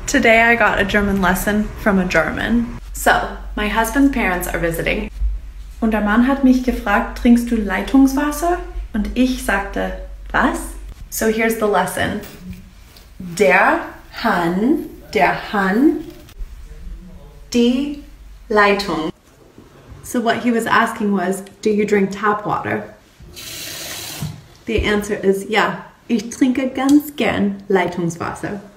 Today I got a German lesson from a German. So, my husband's parents are visiting. Und der Mann hat mich gefragt, trinkst du Leitungswasser? Und ich sagte, was? So here's the lesson. Der Hahn, die Leitung. So what he was asking was, do you drink tap water? The answer is, ja, ich trinke ganz gern Leitungswasser.